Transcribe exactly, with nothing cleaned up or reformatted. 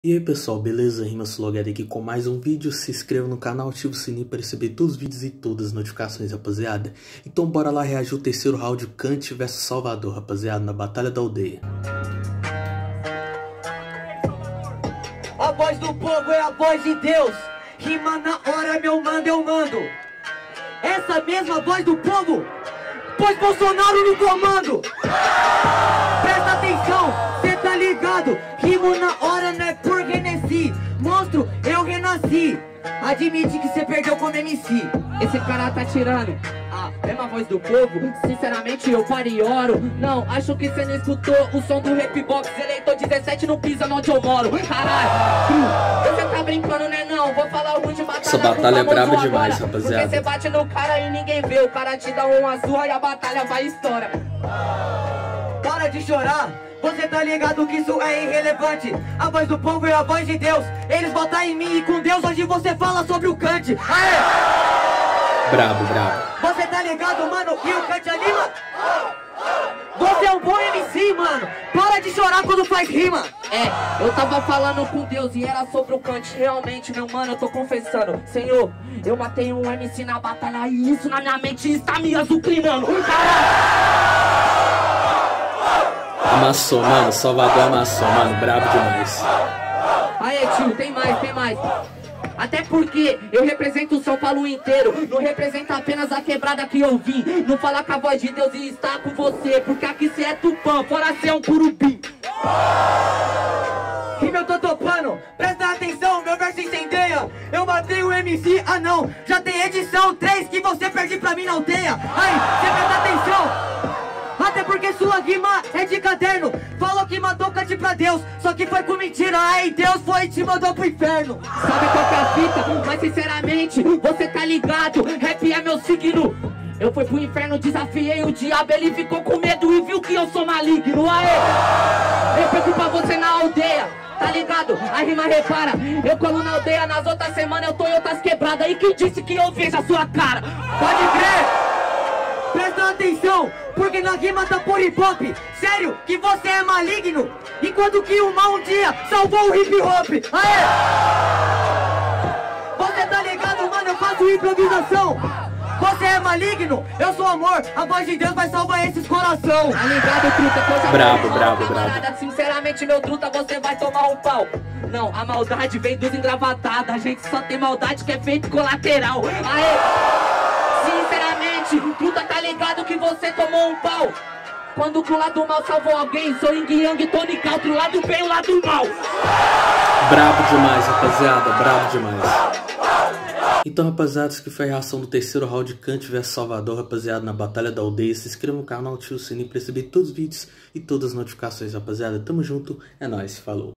E aí pessoal, beleza? RimaSlogger aqui com mais um vídeo. Se inscreva no canal, ative o sininho para receber todos os vídeos e todas as notificações, rapaziada. Então bora lá reagir o terceiro round Kant versus Salvador, rapaziada, na Batalha da Aldeia. A voz do povo é a voz de Deus. Rima na hora, meu mando, eu mando. Essa mesma voz do povo pôs Bolsonaro no comando. Presta atenção, cê tá ligado? Rimo na hora, não é por renasci. Monstro, eu renasci. Admite que cê perdeu como M C. Esse cara tá tirando a mesma voz do povo. Sinceramente eu paro e oro. Não, acho que cê não escutou o som do Rap Box. Eleitor dezessete não pisa onde eu moro. Caralho, você tá brincando, né não? Vou falar algo de batalha. Essa batalha é braba demais, rapaziada. Porque cê bate no cara e ninguém vê. O cara te dá um azul e a batalha vai estourar. Para de chorar, você tá ligado que isso é irrelevante. A voz do povo é a voz de Deus. Eles votam em mim e com Deus hoje você fala sobre o Kant. Aê! Brabo, brabo. Você tá ligado, mano, e o Kant anima? Você é um bom M C, mano. Para de chorar quando faz rima. É, eu tava falando com Deus e era sobre o Kant. Realmente, meu mano, eu tô confessando. Senhor, eu matei um M C na batalha e isso na minha mente está me azucrinando. Caralho! Amassou, mano. Salvador amassou, mano. Brabo demais. Aê, tio, tem mais, tem mais. Até porque eu represento o São Paulo inteiro. Não representa apenas a quebrada que eu vim. Não fala com a voz de Deus e está com você. Porque aqui cê é Tupã, fora cê é um curupim. Rima eu tô topando, presta atenção, meu verso incendeia. Eu matei o M C, ah não, já tem edição três que você perde pra mim na aldeia. Ai, cê presta atenção. Até porque sua rima é de caderno. Falou que mandou Kant pra Deus, só que foi com mentira. Aí Deus foi e te mandou pro inferno. Sabe qual que é a fita? Mas sinceramente, você tá ligado, rap é meu signo. Eu fui pro inferno, desafiei o diabo, ele ficou com medo e viu que eu sou maligno. Aê! Eu pego pra você na aldeia, tá ligado? A rima repara, eu colo na aldeia, nas outras semanas eu tô em outras quebradas. E quem disse que eu vejo a sua cara? Pode crer! Presta atenção, porque na rima tá por hip hop. Sério, que você é maligno, enquanto que o mal um dia salvou o hip hop. Aê! Você tá ligado, mano, eu faço improvisação. Você é maligno, eu sou amor. A voz de Deus vai salvar esses coração. Tá ligado, truta? Coisa brabo, brabo, brabo. Sinceramente, meu truta, você vai tomar um pau. Não, a maldade vem dos engravatados. A gente só tem maldade que é feito colateral. Aê! Sinceramente, truta, tá ligado que você tomou um pau. Quando pro lado mal salvou alguém, sou Yin Yang, Tony Cal, do lado bem, o lado mal. Brabo demais, rapaziada, brabo demais. Então, rapaziada, isso que foi a reação do terceiro round Kant versus Salvador, rapaziada, na Batalha da Aldeia. Se inscreva no canal, ative o sininho pra receber todos os vídeos e todas as notificações, rapaziada. Tamo junto, é nóis, falou.